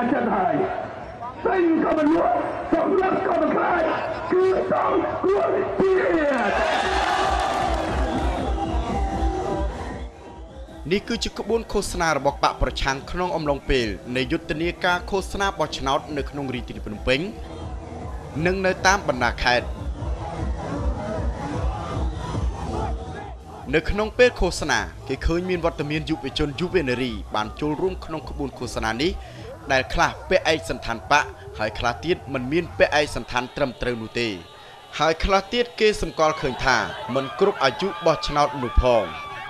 จะได้สิ่งก็มันล้วนสำลักก็มันคลายคือต้องกลัวเพียรนี่คือจุดขบวนโฆษณาระบบปะประชังขนมอมลงเปลในยุทธนิการโฆษณาบอชนอตในขนมรีติพนมเป้งหนึ่งในตามบรรดาแคดในขนมเปลโฆษณาเคยมีวัตถุมีนยุบไปจนยุบเวเนรีบานโจร่วมขนมขบวนโฆษณานี้ได้คลาเปไอสันทันปะหายคลาเตียดมันมีนเปไอสันทันตรมเตรนูเตหายคลาเตียดเกสมกอลเขินท่ามันกรุบอายุบอชนอตหนุพอง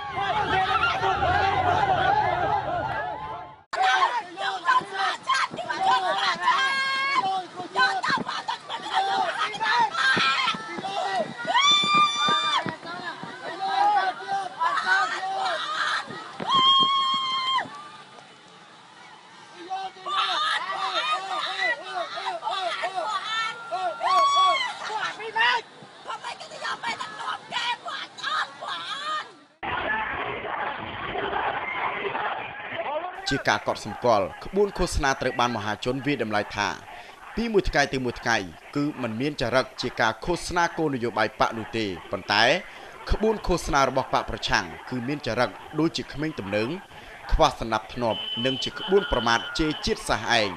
ជាការកត់សម្គាល់ក្បួនឃោសនាត្រូវបានមហាជនវាតម្លៃថាពីមួយថ្ងៃទៅមួយថ្ងៃគឺมันមានចរិតជាការឃោសនាគោលនយោបាយបកនោះទេប៉ុន្តែក្បួនឃោសនារបស់បកប្រឆាំងគឺមានចរិតដូចជាក្មេងទំនើងខ្វះសណ្ដាប់ធ្នាប់និងជាក្បួនប្រមាថជេរជាតិសាសន៍ឯង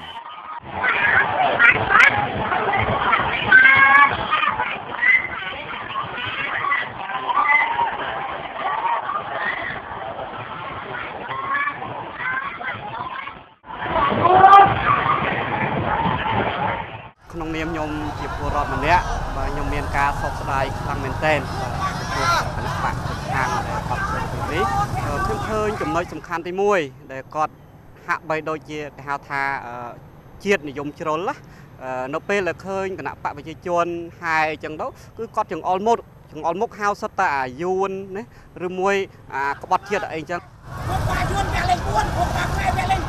ក្នុងនាមខ្ញុំជាពលរដ្ឋម្នាក់បាទខ្ញុំមានការសោកស្ដាយខ្លាំងមែនទែនបាទចំពោះគណៈបកប្រឆាំងដែលគាត់ធ្វើនេះខ្ញុំឃើញចំណុចសំខាន់ទី1ដែលគាត់ហាក់បីដូចជាគេហៅថាជាតិនិយមជ្រុលនៅពេលដែលឃើញគណៈបកប្រជាជនហើយអញ្ចឹងទៅគឺគាត់ចង្អុលមុខហៅសុទ្ធតែអាយួនណាឬមួយក្បត់ជាតិអីអញ្ចឹងគាត់អាយួនវាលេង4គាត់បាក់ផ្លែវាលេង7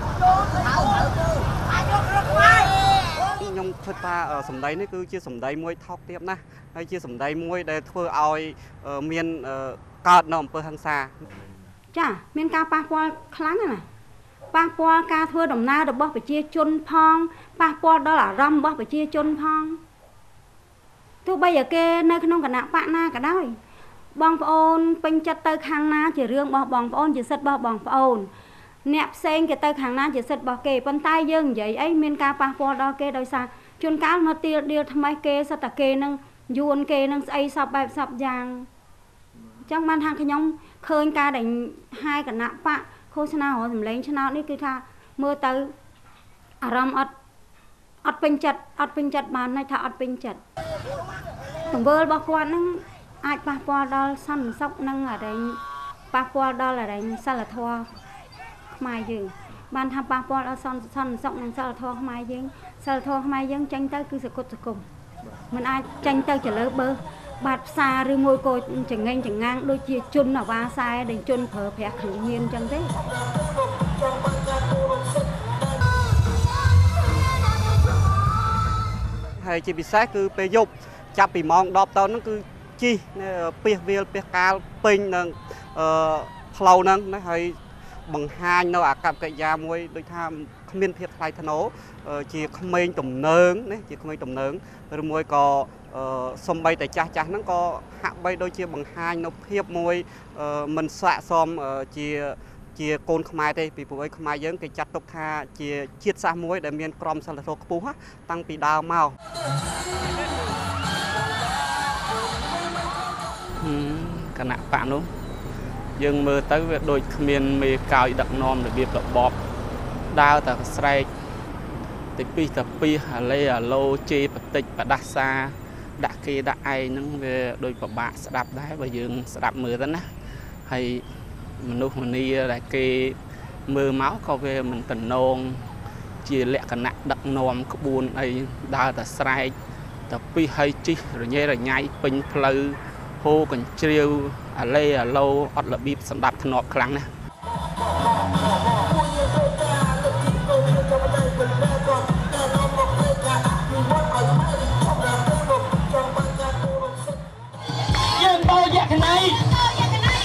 ខ្ញុំគិតថាសម្ដីនេះគឺជាសម្ដីមួយថោកទាបណាស់ហើយជាសម្ដីមួយដែលធ្វើឲ្យមានកើតនៅអំពើហិង្សាចាមានការប៉ះពាល់ខ្លាំងណាស់ប៉ះពាល់ការធ្វើដំណើររបស់ប្រជាជនផងប៉ះពាល់ដល់អារម្មណ៍របស់ប្រជាជនផងទោះបីតែគេនៅក្នុងគណៈបកណាក៏ដោយបងប្អូនពេញចិត្តទៅខាងណាជារឿងរបស់បងប្អូនជាសិទ្ធិរបស់បងប្អូនអ្នកផ្សេងគេទៅខាងណាជាសិទ្ធិរបស់គេប៉ុន្តែយើងនិយាយអីមានការប៉ះពាល់ដល់គេដោយសារជួនកាលនៅទីដៀលថ្មីគេសិតតែគេនឹងយួនគេនឹងស្អីសពបែបសពយ៉ាងអញ្ចឹងបានថាខ្ញុំឃើញការដែលហាយគណៈបកឃោសនារកសម្លេងឆ្នោតនេះគឺថាមើលទៅអារម្មណ៍អត់ពេញចិត្តបានន័យថាអត់ពេញចិត្តទង្វើរបស់គាត់នឹងអាចប៉ះពាល់ដល់សន្តិសុខនិងអរិញប៉ះពាល់ដល់អរិញសិលធម៌ខ្មែរយើងបានថាប៉ះពាល់ដល់សន្តិសុខនិងសិលធម៌ខ្មែរយើងសិលធម៌ខ្មែរយើងចេញទៅគឺសកុតសង្គមមិនអាចចេញទៅចលើបើបាត់ផ្សារឬមួយក៏ចង្អេងចង្ងាងដូចជាជនអាវ៉ាខ្សែដែលជនប្រើប្រាស់គ្រឿងញៀនអញ្ចឹងទេហើយជាពិសេសគឺពេលយប់ចាប់ពីម៉ោង10តហ្នឹងគឺជីពាសវាលពាសកាលពេញនឹងផ្លូវហ្នឹងណាហើយបង្ហាញនៅអាកប្បកិរិយាមួយដូចថាគ្មានភាពថ្លៃថ្នូរជាក្មេងទំនើងណាជាក្មេងទំនើងឬមួយក៏សំបីតែចាស់ហ្នឹងក៏ហាក់បីដូចជាបង្ហាញនៅភាពមួយមិនស័ក្តិសមជាកូនខ្មែរទេពីព្រោះខ្មែរយើងគេចាត់ទុកថាជាជាតិសាសន៍មួយដែលមានក្រមសីលធម៌ខ្ពស់តាំងពីដើមមកគណៈបកនោះយើងមើលទៅវាដូចគ្មានមេកោយដឹកនាំរបៀបរបបដើរតែស្រែកតិចពីអាឡេអាឡូជេបតិចបដាសាដាក់គេដាក់ឯងហ្នឹងវាដូចពិបាកស្ដាប់ដែរបើយើងស្ដាប់មើលទៅណាហើយមនុស្សម្នាដែលគេមើលមកក៏វាមិនតំណងជាលក្ខណៈដឹកនាំក្បួនអីដើរតែស្រែកតែពីហើយជីករញ៉េរញ៉ៃពេញផ្លូវហូកញ្ជ្រៀវអាឡេអាឡូអត់របៀបសម្ដាប់ធ្នាប់ខ្លាំងណាស់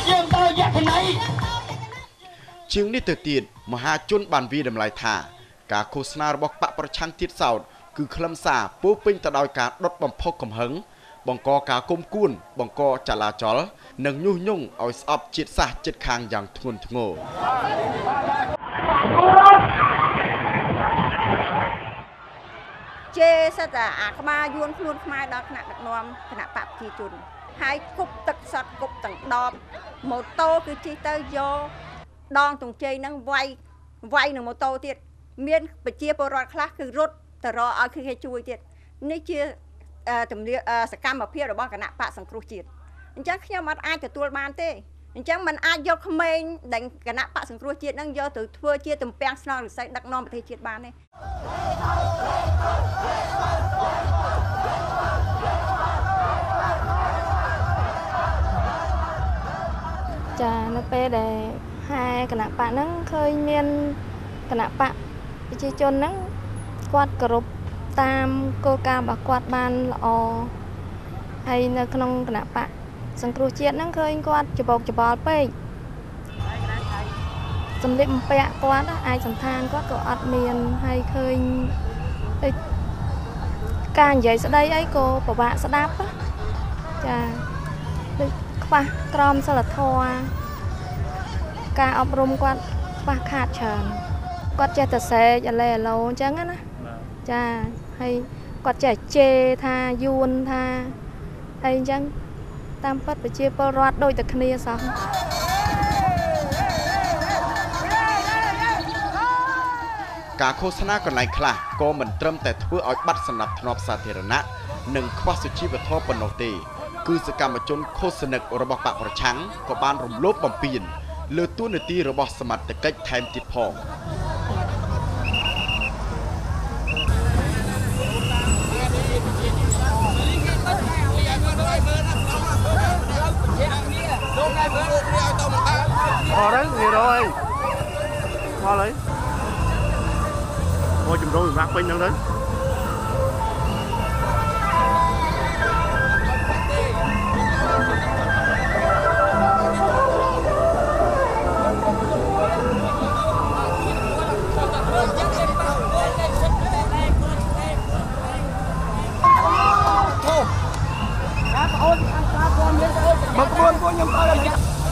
ជាងនេះទៅទៀតមហាជនបានវាតម្លៃថាការឃោសនារបស់បកប្រឆាំងទៀតសោតគឺខ្លឹមសារពោពេញទៅដោយការដុតបំផុសកំហឹងបង្កការគុំគួនបង្កចលាចលនិងញុះញង់ឲ្យស្អប់ជាតិសាសន៍ចិត្តខាងយ៉ាងធ្ងន់ធ្ងរជេសិតតែអាក្បាលយួនខ្លួនខ្មែរដល់ថ្នាក់ដឹកនាំគណៈបកប្រជាជនហើយគប់ទឹកសតគប់ទាំងដបម៉ូតូគឺជិះទៅយកដងទង្ជ័យហ្នឹងវាយនឹងម៉ូតូទៀតមានប្រជាពលរដ្ឋខ្លះគឺរត់ទៅរកឲ្យគេជួយទៀតនេះជាទំនៀមសកម្មភាពរបស់គណៈបកសង្គ្រោះជាតិអញ្ចឹងខ្ញុំអត់អាចទទួលបានទេអញ្ចឹងมันអាចយកក្មេងដែលគណៈបកសង្គ្រោះជាតិហ្នឹងយកទៅធ្វើជាទំពាំងស្នងរិស័យដឹកនាំប្រទេសជាតិបានទេចានៅពេលដែលហើយគណៈបកហ្នឹងឃើញមានគណៈបកប្រជាជនហ្នឹងគាត់គោរពតាមគោលការណ៍របស់គាត់បានល្អហើយនៅក្នុងគណៈបកសង្គ្រោះជាតិហ្នឹងឃើញគាត់ច្បោកច្បល់ពេកសម្លៀកបំពាក់គាត់អាចសន្តានគាត់ក៏អត់មានហើយឃើញការនិយាយស្ដីអីក៏ពិបាកស្ដាប់ចាដូចខ្វះក្រមសីលធម៌ការអប់រំគាត់ខ្វះខាតច្រើនគាត់ចេះតែសេកអាឡេអាឡូអញ្ចឹងណាចាហើយគាត់ចេះជេរថាយួនថាហើយអញ្ចឹងតាមពិតប្រជាពលរដ្ឋដូចតែគ្នាសោះការឃោសនាកន្លែងខ្លះក៏មិនត្រឹមតែធ្វើឲ្យបាត់សំណាប់ធ្នាប់សាធារណៈនិងខ្វះសុជីវធម៌ប៉ុណ្ណោះទេគឺសកម្មជនឃោសនិករបស់បកប្រឆាំងក៏បានរំលោភបំពានលើតួនាទីរបស់សមត្ថកិច្ចថែមទៀតផងអរហើយវារយមកហើយមកជំរុំសម្រាប់ពេញហ្នឹងទៅមកក្បួនពួកខ្ញុំទៅហើយ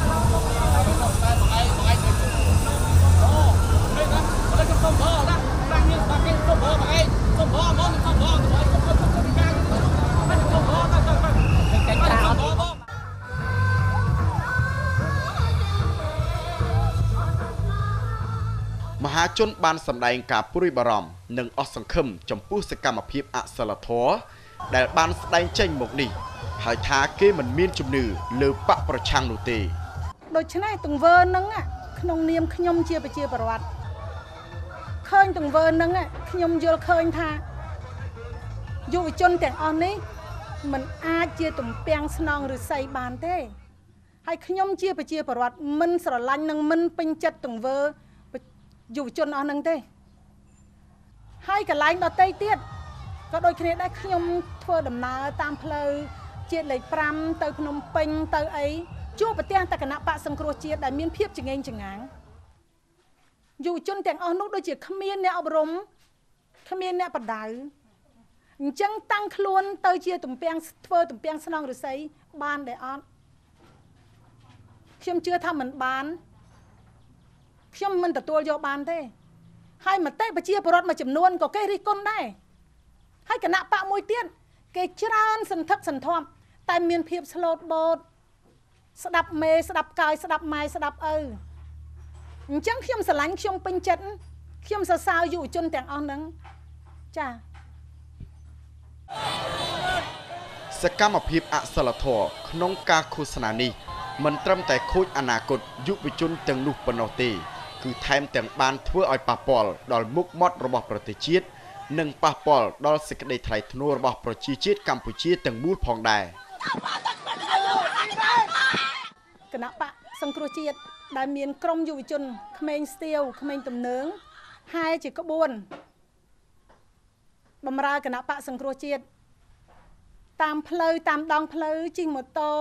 មហាជនបានសម្ដែងការព្រួយបារម្ភនិងអស់សង្ឃឹមចំពោះសកម្មភាពអសិលធម៌ដែលបានស្ដែងចេញមកនេះហើយថាគេមិនមានជំនឿលើបកប្រឆាំងនោះទេដូច្នេះទង្វើនឹងក្នុងនាមខ្ញុំជាប្រជាពលរដ្ឋឃើញទង្វើនឹងខ្ញុំយល់ឃើញថាយុវជនទាំងអស់នេះមិនអាចជាទំពាំងស្នងឫស្សីបានទេហើយខ្ញុំជាប្រជាពលរដ្ឋមិនស្រឡាញ់និងមិនពេញចិត្តទង្វើយុវជនអស់នឹងទេហើយកន្លែងដទៃទៀតក៏ដូចគ្នាដែរខ្ញុំធ្វើដំណើរតាមផ្លូវជាតិលេខ5ទៅភ្នំពេញទៅអីជួបប្រទះតគណៈបកសង្គ្រោះជាតិដែលមានភាពចងេងចងាងយុវជនទាំងអស់នោះដូចជាគ្មានអ្នកអប់រំគ្មានអ្នកបដៅអញ្ចឹងតាំងខ្លួនទៅជាទំពាំងធ្វើទំពាំងស្នងឫស្សីបានដែរអត់ខ្ញុំជឿថាមិនបានខ្ញុំមិនទទួលយកបានទេហើយមតិប្រជាពលរដ្ឋមួយចំនួនក៏គេរិះគន់ដែរហើយគណៈបកមួយទៀតគេច្រើនសន្ធឹកសន្ធាប់តែមានភាពស្លូតបូតស្ដាប់មេស្ដាប់កាយស្ដាប់ម៉ែស្ដាប់ឪអញ្ចឹងខ្ញុំស្រឡាញ់ខ្ញុំពេញចិត្តខ្ញុំសរសើរយុវជនទាំងអស់ហ្នឹងចាសកម្មភាពអសិលធម៌ក្នុងការឃោសនានេះមិនត្រឹមតែខូចអនាគតយុវជនទាំងនោះប៉ុណ្ណោះទេគឺថែមទាំងបានធ្វើឲ្យប៉ះពាល់ដល់មុខមាត់របស់ប្រទេសជាតិនិងប៉ះពាល់ដល់សេចក្តីថ្លៃថ្នូររបស់ប្រជាជាតិកម្ពុជាទាំងមូលផងដែរគណៈបកសង្គ្រោះជាតិដែលមានក្រុមយុវជនក្មេងស្ទាវក្មេងទំនើងហើយជាក្បួនបម្រើគណៈបកសង្គ្រោះជាតិតាមផ្លូវតាមដងផ្លូវជិះម៉ូតូ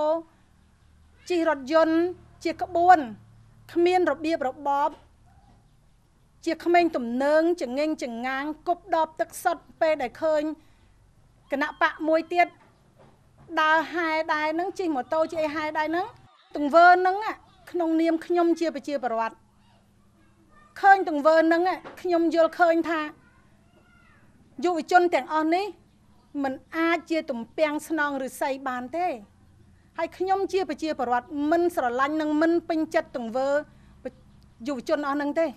ជិះរថយន្តជាក្បួនគ្មានរបៀបរបបជាក្មេងទំនើងចងេងចងាងគប់ដបទឹកសុទ្ធពេលដែលឃើញគណៈបកមួយទៀតដើរហែដែរហ្នឹងជិះម៉ូតូជិះហែដែរហ្នឹងទង្វើហ្នឹងក្នុងនាមខ្ញុំជាប្រជាពលរដ្ឋឃើញទង្វើហ្នឹងខ្ញុំយល់ឃើញថាយុវជនទាំងអស់នេះមិនអាចជាទំពាំងស្នងឫស្សីបានទេហើយខ្ញុំជាប្រជាពលរដ្ឋមិនស្រឡាញ់និងមិនពេញចិត្តទង្វើយុវជនអស់ហ្នឹងទេ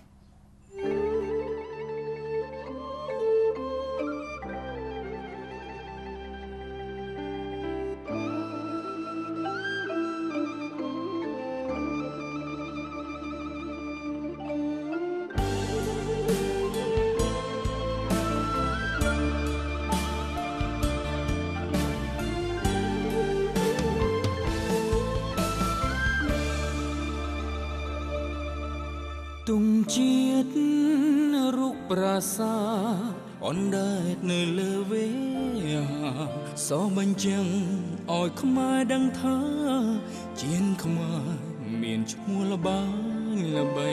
ទុំជាតិរូបប្រាសាទអនដែតនៅលើវេសបញ្ជាក់ឲ្យខ្មែរដឹងថាជានខ្មែរមានឈ្មោះល្បាញល្បី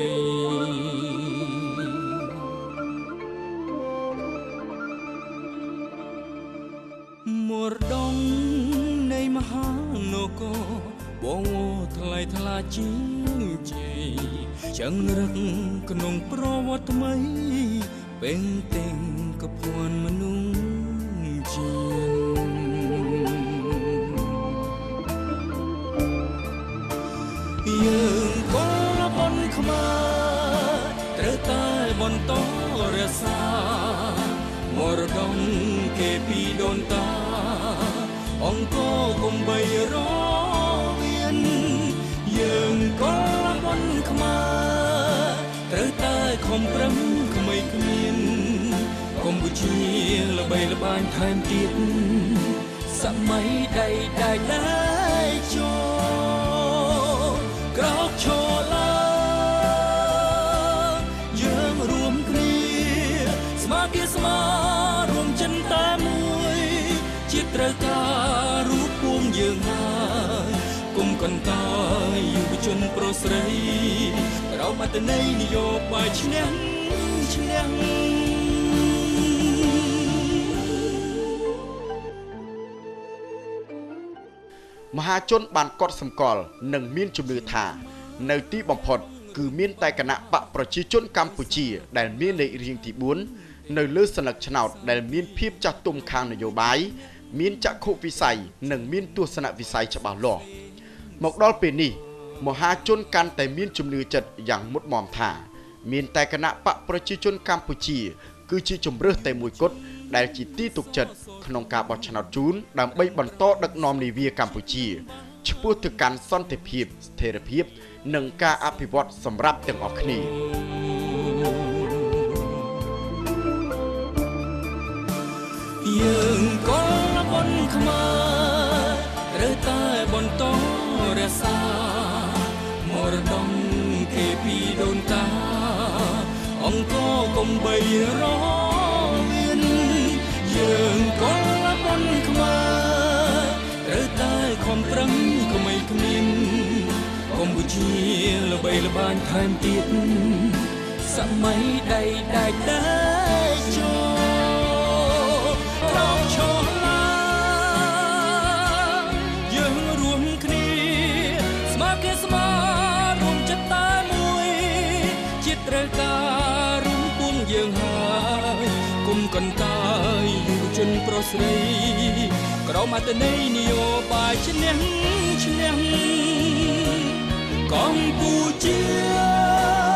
មរតកនៃមហានគរបងថ្លៃថ្លាជាងជ័យចង្រឹកក្នុងប្រវត្តិថ្មីពេញទាំងកភ័ណ្ឌមនុស្សជាតិយើងកូនបងខ្មែរត្រូវតែបន្តរក្សមរតកគេពីដូនតាអង្គកុំបីរយើងកូនបងខ្មែរត្រូវតែខំប្រឹងក្មេងគ្មានកម្ពុជាល្បីល្បាញថែមទៀតសម័យដៃចូលក្រោកឈរឡើងយើងរួមគ្នាស្មារតីស្មារួមចិនតែមួយជាតិត្រូវការរូបពួងយើងហើយគុំកន្តើយយុវជនប្រុសស្រីเราអត្តន័យនយោបាយឈ្នះមហាជនបានកត់សម្គាល់និងមានជំនឿថានៅទីបំផុតគឺមានតែគណៈបកប្រជាជនកម្ពុជាដែលមានលេខរៀងទី4នៅលើសន្លឹកឆ្នោតដែលមានភាពចាស់ទុំខាងនយោបាយមានចក្ខុវិស័យនិងមានទស្សនវិស័យច្បាស់លាស់មកដល់ពេលនេះមហាជនកាន់តែមានជំនឿចិត្តយ៉ាងមុតមមថាមានតែគណៈបកប្រជាជនកម្ពុជាគឺជាជំរើសតែមួយគត់ដែលជាទីទុកចិត្តក្នុងការបោះឆ្នោតជូនដើម្បីបន្តដឹកនាំនាវាកម្ពុជាឆ្ពោះទៅកាន់សន្តិភាពស្ថិរភាពនិងការអភិវឌ្ឍសម្រាប់ទាំងអស់គ្នាយើងកូនបងខ្មែរត្រូវតែបន្តរក្សមរតកគេពីដូនតាអង្គកុំបីរមានយើងកូនបងខ្មែរត្រូវតែខំប្រឹងក្មេងគ្មានកម្ពុជាល្បីល្បាញថែមទៀតសម័យដៃចូលក្រោកឈរឡើងយើងរួមគ្នាស្មារតីស្មារួមចិត្តតែមួយជាតិត្រូវការរួមពួងយើងហើយគុំកន្តើយយុវជនប្រុសស្រីក្រមអត្តន័យនយោបាយឈ្នះកម្ពុជា